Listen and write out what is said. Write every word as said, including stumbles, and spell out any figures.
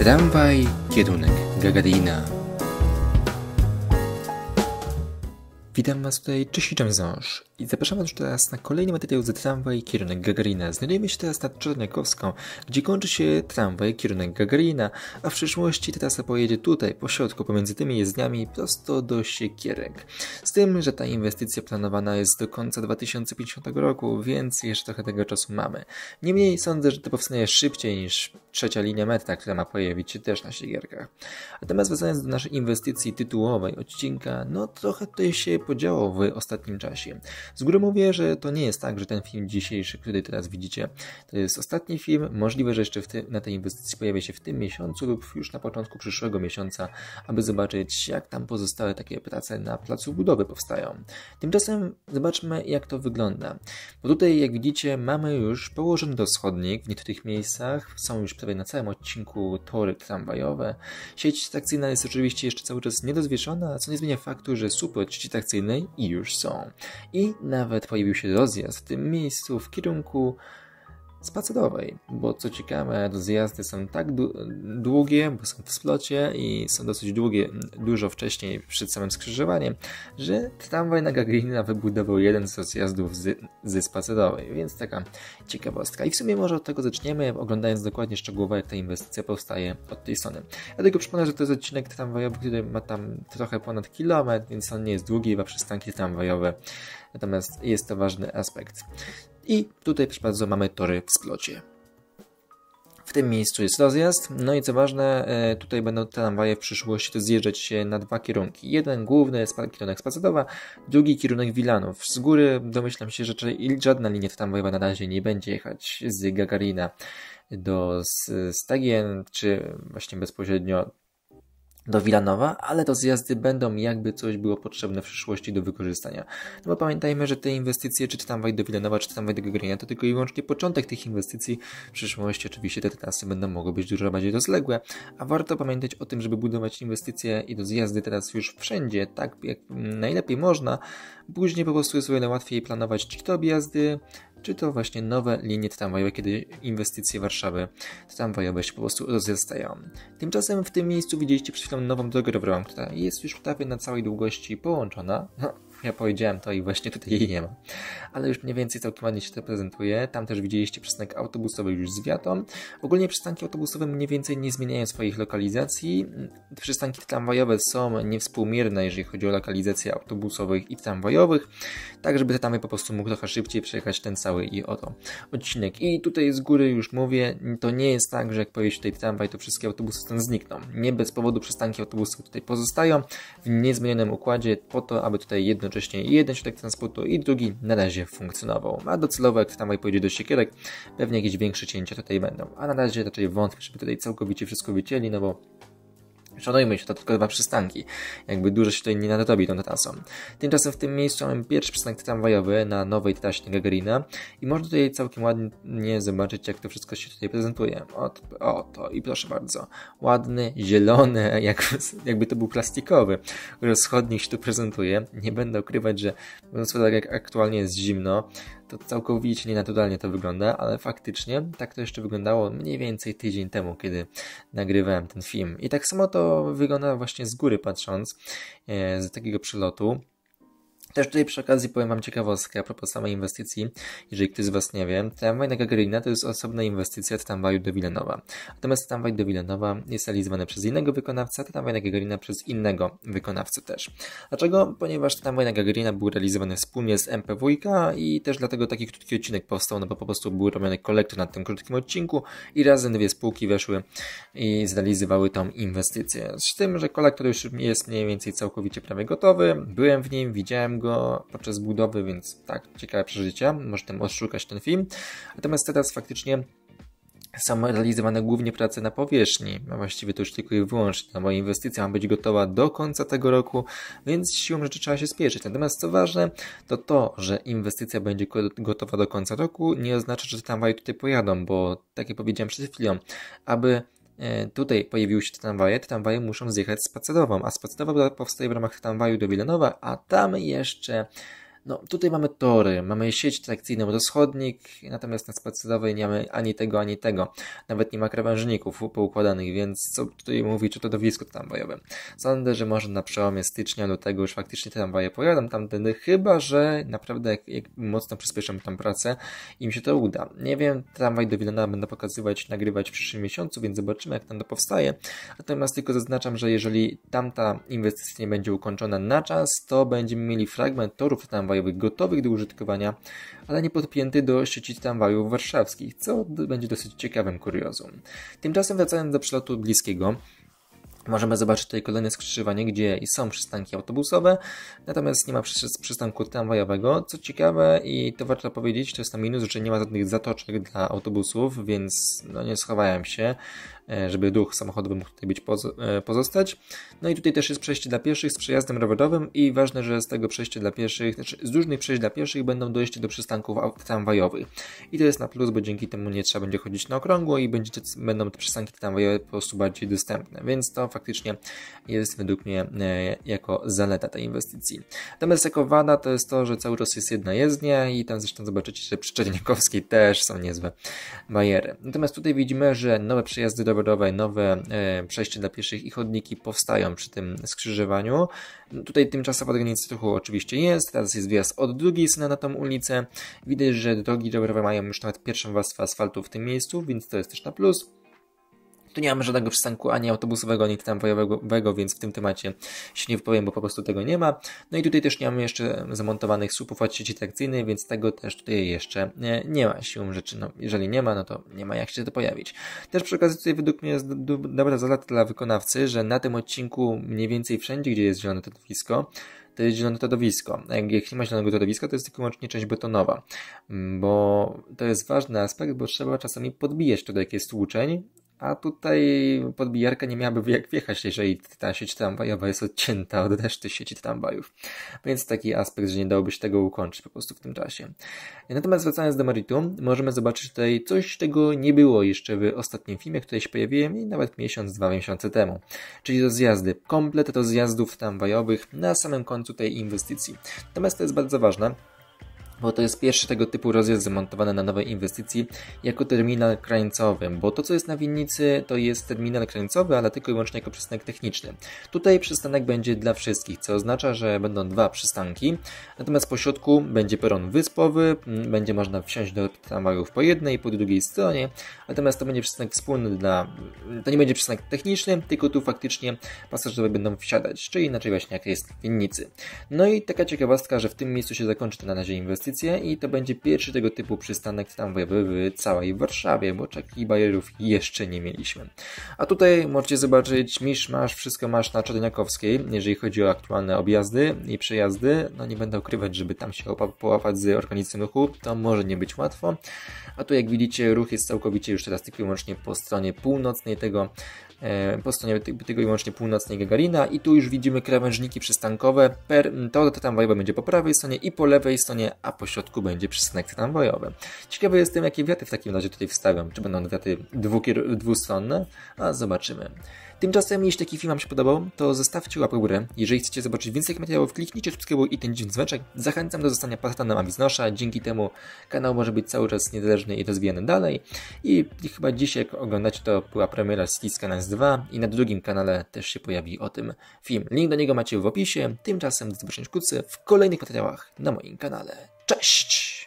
Tramwaj, kierunek Gagarina. Witam Was tutaj, cześć, Ząż. I zapraszam Was już teraz na kolejny materiał z Tramwaj, kierunek Gagarina. Znajdujemy się teraz nad Czarniakowską, gdzie kończy się tramwaj, kierunek Gagarina, a w przyszłości trasa pojedzie tutaj, po środku, pomiędzy tymi jezdniami, prosto do Siekierek. Z tym, że ta inwestycja planowana jest do końca dwa tysiące pięćdziesiątego roku, więc jeszcze trochę tego czasu mamy. Niemniej sądzę, że to powstanie szybciej niż trzecia linia metra, która ma pojawić się też na Siekierkach. Natomiast wracając do naszej inwestycji tytułowej odcinka, no trochę tutaj się podziało w ostatnim czasie. Z góry mówię, że to nie jest tak, że ten film dzisiejszy, który teraz widzicie, to jest ostatni film. Możliwe, że jeszcze w ty, na tej inwestycji pojawi się w tym miesiącu lub już na początku przyszłego miesiąca, aby zobaczyć, jak tam pozostałe takie prace na placu budowy powstają. Tymczasem zobaczmy, jak to wygląda. Bo tutaj, jak widzicie, mamy już położony rozchodnik w niektórych miejscach. Są już prawie na całym odcinku tory tramwajowe. Sieć trakcyjna jest oczywiście jeszcze cały czas niedozwieszona, co nie zmienia faktu, że słupy od sieci trakcyjnej już są. I nawet pojawił się rozjazd w tym miejscu w kierunku spacerowej, bo co ciekawe, rozjazdy są tak długie, bo są w splocie i są dosyć długie, dużo wcześniej przed samym skrzyżowaniem, że tramwaj na Gagarina wybudował jeden z rozjazdów z, ze spacerowej, więc taka ciekawostka. I w sumie może od tego zaczniemy, oglądając dokładnie szczegółowo, jak ta inwestycja powstaje od tej strony. Ja tylko przypomnę, że to jest odcinek tramwajowy, który ma tam trochę ponad kilometr, więc on nie jest długi, ma przystanki tramwajowe, natomiast jest to ważny aspekt. I tutaj, proszę bardzo, mamy tory w splocie. W tym miejscu jest rozjazd, no i co ważne, tutaj będą tramwaje w przyszłości to zjeżdżać się na dwa kierunki. Jeden główny, kierunek Spacerowa, drugi kierunek Wilanów. Z góry domyślam się, że żadna linia tramwajowa na razie nie będzie jechać z Gagarina do Stegien, czy właśnie bezpośrednio do Wilanowa, ale rozjazdy będą, jakby coś było potrzebne w przyszłości do wykorzystania. No bo pamiętajmy, że te inwestycje, czy tramwaj do Wilanowa, czy tramwaj do Gagarina, to tylko i wyłącznie początek tych inwestycji. W przyszłości oczywiście te trasy będą mogły być dużo bardziej rozległe, a warto pamiętać o tym, żeby budować inwestycje i rozjazdy teraz już wszędzie, tak jak najlepiej można. Później po prostu jest o wiele łatwiej planować czy to objazdy, czy to właśnie nowe linie tramwajowe, kiedy inwestycje Warszawy tramwajowe się po prostu rozjastają. Tymczasem w tym miejscu widzieliście przed chwilą nową drogę rowerową, która jest już prawie na całej długości połączona. No, ja powiedziałem to i właśnie tutaj jej nie ma. Ale już mniej więcej całkiem ładnie się to prezentuje. Tam też widzieliście przystanek autobusowy już z wiatą. Ogólnie przystanki autobusowe mniej więcej nie zmieniają swoich lokalizacji. Przystanki tramwajowe są niewspółmierne, jeżeli chodzi o lokalizację autobusowych i tramwajowych. Tak, żeby te tramwaj po prostu mógł trochę szybciej przejechać ten cały i oto odcinek. I tutaj z góry już mówię, to nie jest tak, że jak pojedzie tutaj tramwaj, to wszystkie autobusy stąd znikną. Nie bez powodu przystanki autobusowe tutaj pozostają w niezmienionym układzie po to, aby tutaj jednocześnie jeden środek transportu i drugi na razie funkcjonował. A docelowo jak tramwaj pojedzie do Siekierek, pewnie jakieś większe cięcia tutaj będą. A na razie raczej wątpię, żeby tutaj całkowicie wszystko wycięli, no bo szanujmy się, to tylko dwa przystanki. Jakby dużo się tutaj nie nadrobi tą trasą. Tymczasem w tym miejscu mamy pierwszy przystanek tramwajowy na nowej trasie Gagarina i można tutaj całkiem ładnie zobaczyć, jak to wszystko się tutaj prezentuje. Ot, oto i proszę bardzo. Ładny, zielony, jak, jakby to był plastikowy. Rozchodnik się tu prezentuje. Nie będę ukrywać, że biorąc pod uwagę, jak aktualnie jest zimno, to całkowicie nienaturalnie to wygląda, ale faktycznie tak to jeszcze wyglądało mniej więcej tydzień temu, kiedy nagrywałem ten film. I tak samo to wygląda właśnie z góry patrząc, e, z takiego przelotu. Też tutaj przy okazji powiem Wam ciekawostkę a propos samej inwestycji, jeżeli ktoś z Was nie wie. Tramwaj na Gagarina to jest osobna inwestycja od tramwaju do Wilanowa. Natomiast tramwaj do Wilanowa jest realizowany przez innego wykonawcę, a tramwaj na Gagarina przez innego wykonawcę też. Dlaczego? Ponieważ tramwaj na Gagarina był realizowany wspólnie z M P W i też dlatego taki krótki odcinek powstał, no bo po prostu był robiony kolektor na tym krótkim odcinku i razem dwie spółki weszły i zrealizowały tą inwestycję. Z tym, że kolektor już jest mniej więcej całkowicie prawie gotowy. Byłem w nim, widziałem go podczas budowy, więc tak, ciekawe przeżycia, możecie odszukać ten film. Natomiast teraz faktycznie są realizowane głównie prace na powierzchni, a właściwie to już tylko i wyłącznie, no bo inwestycja ma być gotowa do końca tego roku, więc siłą rzeczy trzeba się spieszyć. Natomiast co ważne, to to, że inwestycja będzie gotowa do końca roku, nie oznacza, że tramwaje tutaj pojadą, bo tak jak powiedziałem przed chwilą, aby tutaj pojawiły się te tramwaje, te tramwaje muszą zjechać spacerową, a spacerowa powstaje w ramach tramwaju do Wilanowa, a tam jeszcze No, tutaj mamy tory, mamy sieć trakcyjną rozchodnik, natomiast na spacerowej nie mamy ani tego, ani tego. Nawet nie ma krawężników poukładanych, więc co tutaj mówić o środowisku tramwajowym? Sądzę, że może na przełomie stycznia, lutego już faktycznie tramwaje pojadą tamtędy, chyba że naprawdę jak, jak mocno przyspieszą tam pracę, im się to uda. Nie wiem, tramwaj do Wilna będę pokazywać, nagrywać w przyszłym miesiącu, więc zobaczymy, jak tam to powstaje. Natomiast tylko zaznaczam, że jeżeli tamta inwestycja nie będzie ukończona na czas, to będziemy mieli fragment torów tramwajowych gotowych do użytkowania, ale nie podpięty do sieci tramwajów warszawskich, co będzie dosyć ciekawym kuriozum. Tymczasem wracając do przelotu bliskiego, możemy zobaczyć tutaj kolejne skrzyżowanie, gdzie są przystanki autobusowe, natomiast nie ma przystanku tramwajowego. Co ciekawe i to warto powiedzieć, to jest na minus, że nie ma żadnych zatoczek dla autobusów, więc no nie schowałem się, żeby ruch samochodowy mógł tutaj być pozostać. No i tutaj też jest przejście dla pieszych z przejazdem rowerowym i ważne, że z tego przejścia dla pieszych, znaczy z różnych przejść dla pieszych będą dojście do przystanków tramwajowych. I to jest na plus, bo dzięki temu nie trzeba będzie chodzić na okrągło i będzie, będą te przystanki tramwajowe po prostu bardziej dostępne, więc to faktycznie jest według mnie jako zaleta tej inwestycji. Natomiast jako wada to jest to, że cały czas jest jedna jezdnia i tam zresztą zobaczycie, że przy Czerniakowskiej też są niezłe bariery. Natomiast tutaj widzimy, że nowe przejazdy rowerowe, nowe e, przejście dla pieszych i chodniki powstają przy tym skrzyżowaniu. Tutaj tymczasowa organizacja ruchu oczywiście jest, teraz jest wjazd od drugiej strony na tą ulicę. Widać, że drogi rowerowe mają już nawet pierwszą warstwę asfaltu w tym miejscu, więc to jest też na plus. Tu nie mamy żadnego przystanku ani autobusowego, ani tramwajowego, więc w tym temacie się nie wypowiem, bo po prostu tego nie ma. No i tutaj też nie mamy jeszcze zamontowanych słupów od sieci trakcyjnej, więc tego też tutaj jeszcze nie, nie ma siłą rzeczy. No, jeżeli nie ma, no to nie ma jak się to pojawić. Też przy okazji tutaj według mnie jest do, do, dobra zaleta dla wykonawcy, że na tym odcinku mniej więcej wszędzie, gdzie jest zielone torowisko, to jest zielone torowisko. A jak, jak nie ma zielonego torowiska, to jest tylko wyłącznie część betonowa. Bo to jest ważny aspekt, bo trzeba czasami podbijać to, jak jest tłuczeń, a tutaj podbijarka nie miałaby jak wjechać, jeżeli ta sieć tramwajowa jest odcięta od reszty sieci tramwajów. Więc taki aspekt, że nie dałoby się tego ukończyć po prostu w tym czasie. Natomiast wracając do meritum, możemy zobaczyć tutaj coś, czego nie było jeszcze w ostatnim filmie, który się pojawiłem i nawet miesiąc, dwa miesiące temu. Czyli rozjazdy. Komplet rozjazdów tramwajowych na samym końcu tej inwestycji. Natomiast to jest bardzo ważne, bo to jest pierwszy tego typu rozjazd zamontowany na nowej inwestycji jako terminal krańcowy, bo to, co jest na Winnicy, to jest terminal krańcowy, ale tylko i wyłącznie jako przystanek techniczny. Tutaj przystanek będzie dla wszystkich, co oznacza, że będą dwa przystanki, natomiast po środku będzie peron wyspowy, będzie można wsiąść do tramwajów po jednej i po drugiej stronie, natomiast to będzie przystanek wspólny dla, to nie będzie przystanek techniczny, tylko tu faktycznie pasażerowie będą wsiadać, czyli inaczej właśnie jak jest w Winnicy. No i taka ciekawostka, że w tym miejscu się zakończy to na razie inwestycja, i to będzie pierwszy tego typu przystanek tramwajowy w całej Warszawie, bo takich barierów jeszcze nie mieliśmy. A tutaj możecie zobaczyć misz masz, wszystko masz na Czerniakowskiej, jeżeli chodzi o aktualne objazdy i przejazdy. No nie będę ukrywać, żeby tam się połapać z organizacją ruchu, to może nie być łatwo. A tu jak widzicie, ruch jest całkowicie już teraz tylko i wyłącznie po stronie północnej tego po stronie tego i wyłącznie północnej Gagarina i tu już widzimy krawężniki przystankowe. Per, to tramwajowe będzie po prawej stronie i po lewej stronie, a po środku będzie przystanek tramwajowy. Ciekawy jestem, jakie wiaty w takim razie tutaj wstawiam. Czy będą wiaty dwustronne? A zobaczymy. Tymczasem, jeśli taki film Wam się podobał, to zostawcie łapę w górę. Jeżeli chcecie zobaczyć więcej materiałów, kliknijcie subskrybuj i ten dziwny dzwoneczek. Zachęcam do zostania patronem Amiznosza. Dzięki temu kanał może być cały czas niezależny i rozwijany dalej. I chyba dzisiaj, jak oglądacie, to była premiera City Skylines dwa i na drugim kanale też się pojawi o tym film. Link do niego macie w opisie. Tymczasem do zobaczenia wkrótce w kolejnych materiałach na moim kanale. Cześć!